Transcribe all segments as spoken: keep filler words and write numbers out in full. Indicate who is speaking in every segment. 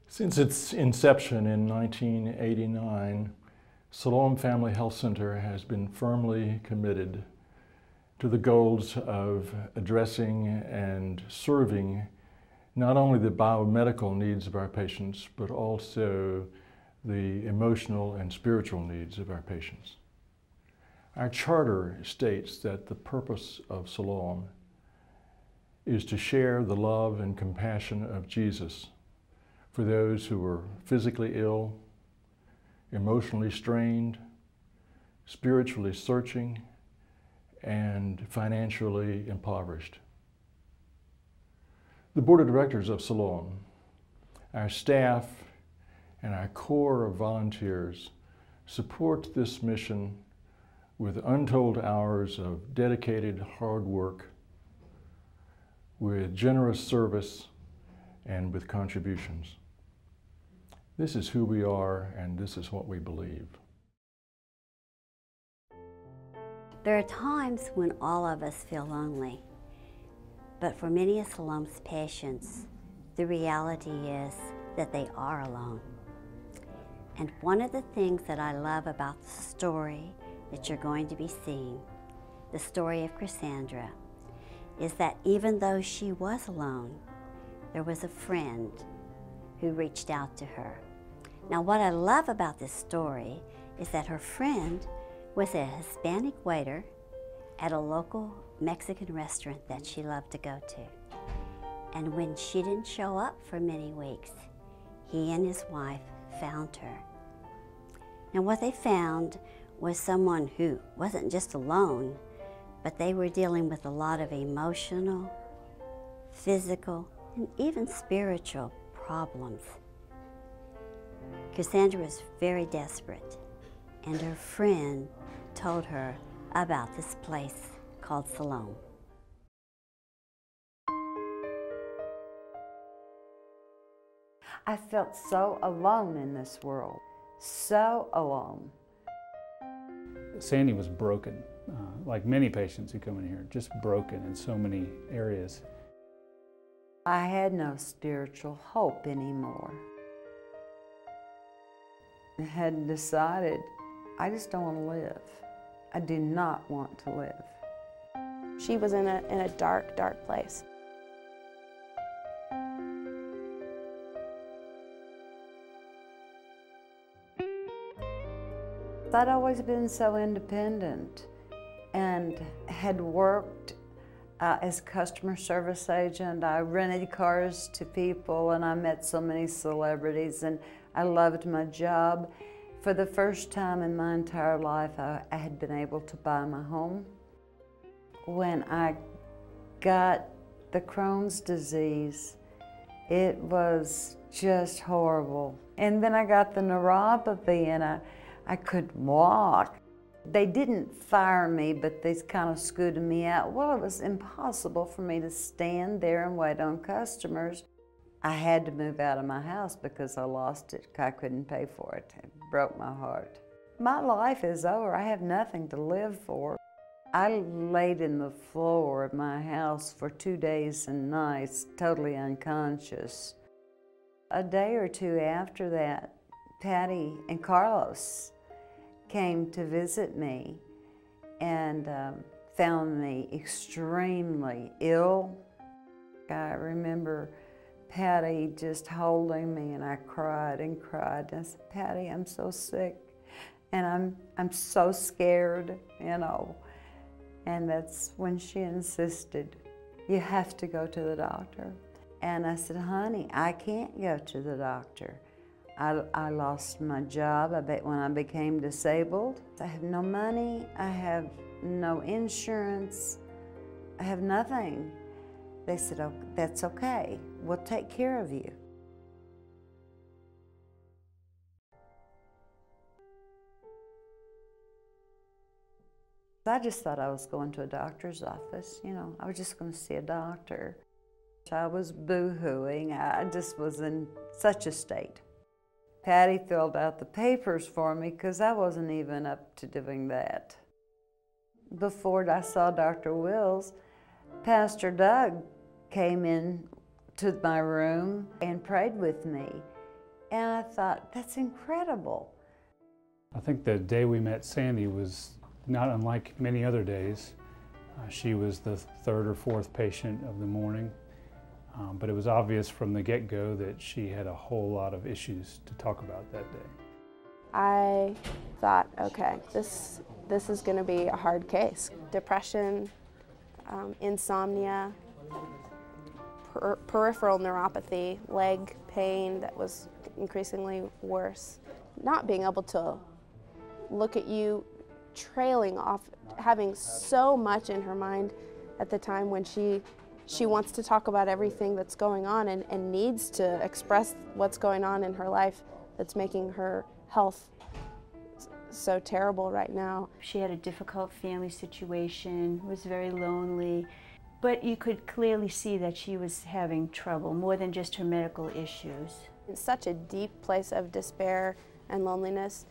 Speaker 1: Since its inception in nineteen eighty-nine, Siloam Family Health Center has been firmly committed to the goals of addressing and serving not only the biomedical needs of our patients, but also the emotional and spiritual needs of our patients. Our charter states that the purpose of Siloam is to share the love and compassion of Jesus for those who are physically ill, emotionally strained, spiritually searching, and financially impoverished. The Board of Directors of Siloam, our staff, and our core of volunteers support this mission with untold hours of dedicated hard work, with generous service, and with contributions. This is who we are, and this is what we believe.
Speaker 2: There are times when all of us feel lonely, but for many of Siloam's patients, the reality is that they are alone. And one of the things that I love about the story that you're going to be seeing, the story of Cassandra, is that even though she was alone, there was a friend who reached out to her. Now, what I love about this story is that her friend was a Hispanic waiter at a local Mexican restaurant that she loved to go to. And when she didn't show up for many weeks, he and his wife found her. Now, what they found was someone who wasn't just alone, but they were dealing with a lot of emotional, physical, and even spiritual problems. Cassandra was very desperate, and her friend told her about this place called Siloam.
Speaker 3: I felt so alone in this world, so alone.
Speaker 4: Sandy was broken, uh, like many patients who come in here, just broken in so many areas.
Speaker 3: I had no spiritual hope anymore. I had decided, I just don't want to live. I do not want to live.
Speaker 5: She was in a, in a dark, dark place.
Speaker 3: I'd always been so independent and had worked uh, as customer service agent. I rented cars to people and I met so many celebrities and I loved my job. For the first time in my entire life, I, I had been able to buy my home. When I got the Crohn's disease, it was just horrible. And then I got the neuropathy and I, I couldn't walk. They didn't fire me, but they kind of scooted me out. Well, it was impossible for me to stand there and wait on customers. I had to move out of my house because I lost it. I couldn't pay for it. It broke my heart. My life is over. I have nothing to live for. I laid in the floor of my house for two days and nights, totally unconscious. A day or two after that, Patty and Carlos came to visit me and um, found me extremely ill. I remember Patty just holding me and I cried and cried. And I said, Patty, I'm so sick and I'm, I'm so scared, you know. And that's when she insisted, you have to go to the doctor. And I said, honey, I can't go to the doctor. I, I lost my job I bet when I became disabled. I have no money, I have no insurance, I have nothing. They said, oh, that's okay, we'll take care of you. I just thought I was going to a doctor's office, you know, I was just going to see a doctor. I was boo-hooing, I just was in such a state. Patty filled out the papers for me because I wasn't even up to doing that. Before I saw Doctor Wills, Pastor Doug came in to my room and prayed with me. And I thought, that's incredible.
Speaker 4: I think the day we met Sandy was not unlike many other days. Uh, she was the third or fourth patient of the morning, um, but it was obvious from the get-go that she had a whole lot of issues to talk about that day.
Speaker 5: I thought, okay, this, this is going to be a hard case. Depression, um, insomnia, per peripheral neuropathy, leg pain that was increasingly worse. Not being able to look at you trailing off, having so much in her mind at the time when she she wants to talk about everything that's going on and, and needs to express what's going on in her life that's making her health so terrible right now.
Speaker 6: She had a difficult family situation, was very lonely, but you could clearly see that she was having trouble, more than just her medical issues.
Speaker 5: In such a deep place of despair and loneliness.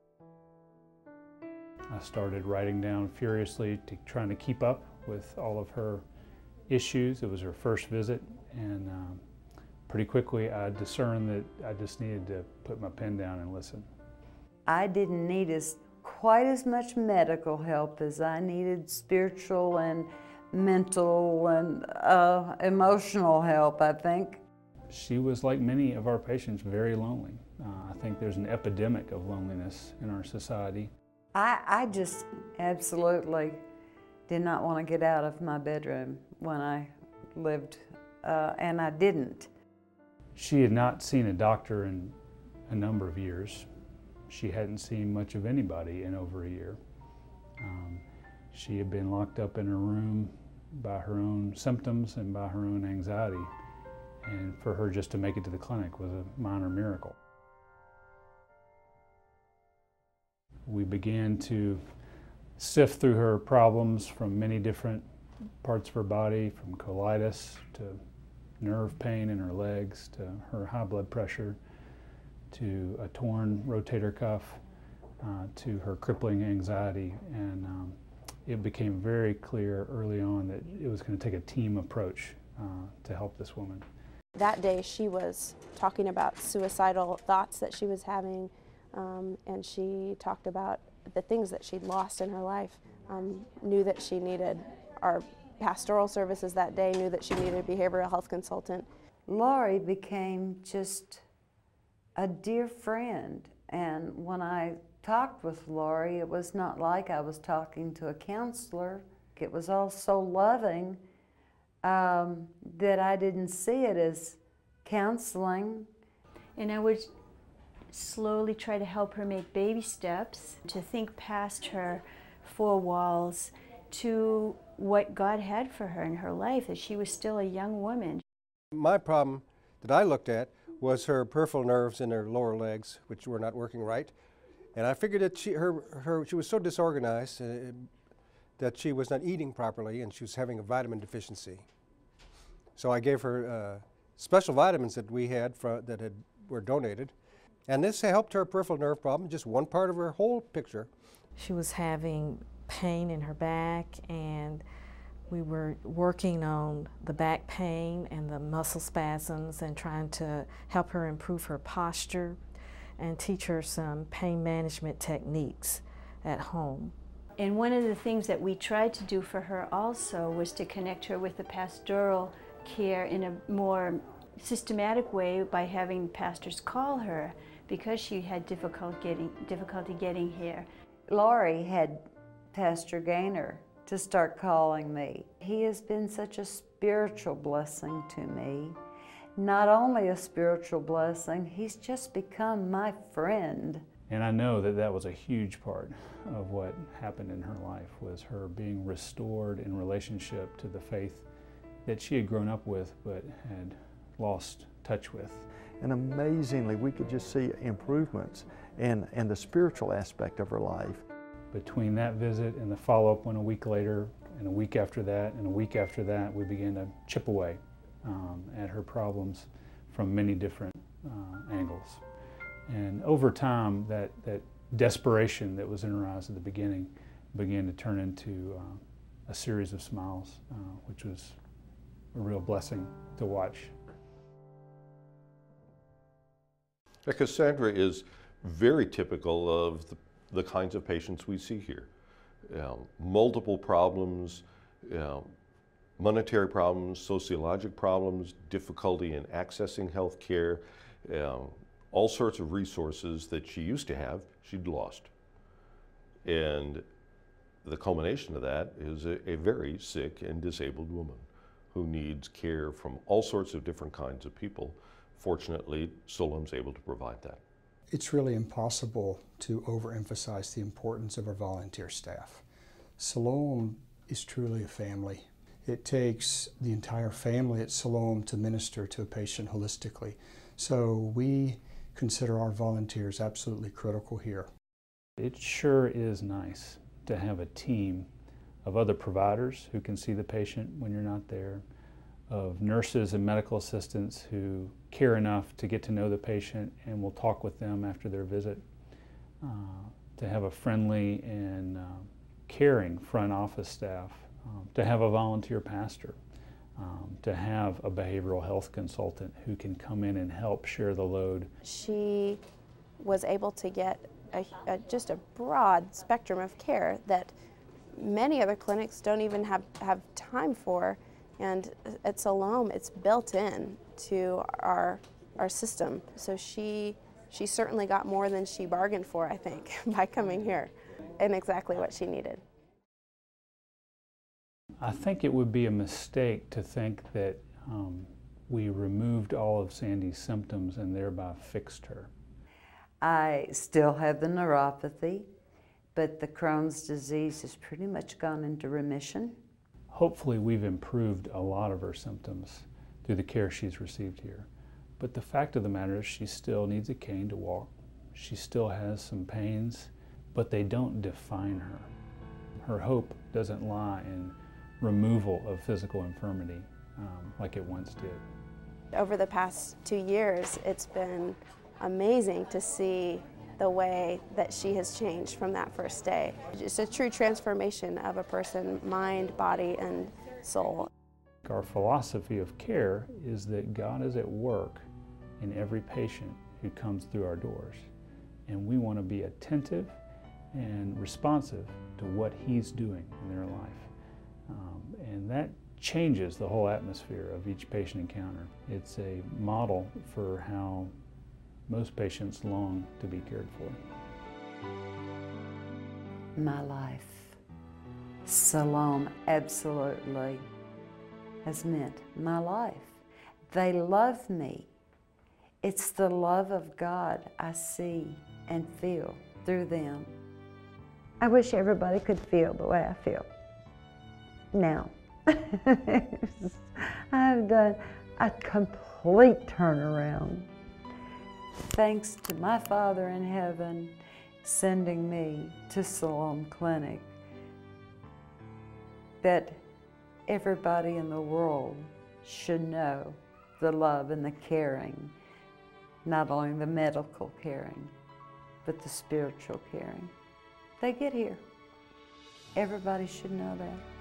Speaker 4: I started writing down furiously, to, trying to keep up with all of her issues. It was her first visit, and um, pretty quickly I discerned that I just needed to put my pen down and listen.
Speaker 3: I didn't need as, quite as much medical help as I needed spiritual and mental and uh, emotional help, I think.
Speaker 4: She was, like many of our patients, very lonely. Uh, I think there's an epidemic of loneliness in our society.
Speaker 3: I, I just absolutely did not want to get out of my bedroom when I lived, uh, and I didn't.
Speaker 4: She had not seen a doctor in a number of years. She hadn't seen much of anybody in over a year. Um, she had been locked up in her room by her own symptoms and by her own anxiety. And for her just to make it to the clinic was a minor miracle. We began to sift through her problems from many different parts of her body, from colitis to nerve pain in her legs, to her high blood pressure, to a torn rotator cuff, uh, to her crippling anxiety. And um, it became very clear early on that it was going to take a team approach uh, to help this woman.
Speaker 5: That day she was talking about suicidal thoughts that she was having, um, and she talked about the things that she'd lost in her life, um, knew that she needed our pastoral services that day, knew that she needed a behavioral health consultant.
Speaker 3: Laurie became just a dear friend, and when I talked with Laurie, it was not like I was talking to a counselor. It was all so loving um, that I didn't see it as counseling.
Speaker 6: And I would slowly try to help her make baby steps, to think past her four walls to what God had for her in her life, that she was still a young woman.
Speaker 7: My problem that I looked at was her peripheral nerves in her lower legs, which were not working right. And I figured that she, her, her, she was so disorganized uh, that she was not eating properly, and she was having a vitamin deficiency. So I gave her uh, special vitamins that we had for, that had, were donated. And this helped her peripheral nerve problem, just one part of her whole picture.
Speaker 8: She was having pain in her back, and we were working on the back pain and the muscle spasms and trying to help her improve her posture and teach her some pain management techniques at home.
Speaker 6: And one of the things that we tried to do for her also was to connect her with the pastoral care in a more systematic way by having pastors call her, because she had difficult getting, difficulty getting here.
Speaker 3: Laurie had Pastor Gaynor to start calling me. He has been such a spiritual blessing to me. Not only a spiritual blessing, he's just become my friend.
Speaker 4: And I know that that was a huge part of what happened in her life, was her being restored in relationship to the faith that she had grown up with but had lost touch with.
Speaker 9: And amazingly, we could just see improvements in, in the spiritual aspect of her life.
Speaker 4: Between that visit and the follow-up one a week later, and a week after that, and a week after that, we began to chip away um, at her problems from many different uh, angles. And over time, that, that desperation that was in her eyes at the beginning began to turn into uh, a series of smiles, uh, which was a real blessing to watch.
Speaker 10: Now, Cassandra is very typical of the, the kinds of patients we see here. You know, multiple problems, you know, monetary problems, sociologic problems, difficulty in accessing health care, you know, all sorts of resources that she used to have, she'd lost. And the culmination of that is a, a very sick and disabled woman who needs care from all sorts of different kinds of people. Fortunately, Siloam's able to provide that.
Speaker 11: It's really impossible to overemphasize the importance of our volunteer staff. Siloam is truly a family. It takes the entire family at Siloam to minister to a patient holistically. So we consider our volunteers absolutely critical here.
Speaker 4: It sure is nice to have a team of other providers who can see the patient when you're not there, of nurses and medical assistants who care enough to get to know the patient and will talk with them after their visit, uh, to have a friendly and uh, caring front office staff, um, to have a volunteer pastor, um, to have a behavioral health consultant who can come in and help share the load.
Speaker 5: She was able to get a, a, just a broad spectrum of care that many other clinics don't even have, have time for. And at Siloam, it's built in to our, our system. So she, she certainly got more than she bargained for, I think, by coming here, and exactly what she needed.
Speaker 4: I think it would be a mistake to think that um, we removed all of Sandy's symptoms and thereby fixed her.
Speaker 3: I still have the neuropathy, but the Crohn's disease has pretty much gone into remission.
Speaker 4: Hopefully we've improved a lot of her symptoms through the care she's received here. But the fact of the matter is she still needs a cane to walk. She still has some pains, but they don't define her. Her hope doesn't lie in removal of physical infirmity um, like it once did.
Speaker 5: Over the past two years, it's been amazing to see the way that she has changed from that first day. It's a true transformation of a person, mind, body, and soul.
Speaker 4: Our philosophy of care is that God is at work in every patient who comes through our doors. And we want to be attentive and responsive to what He's doing in their life. Um, and that changes the whole atmosphere of each patient encounter. It's a model for how most patients long to be cared for.
Speaker 3: My life, Siloam absolutely has meant my life. They love me. It's the love of God I see and feel through them. I wish everybody could feel the way I feel now. I've done a complete turnaround. Thanks to my Father in heaven sending me to Siloam Clinic, that everybody in the world should know the love and the caring, not only the medical caring, but the spiritual caring. They get here. Everybody should know that.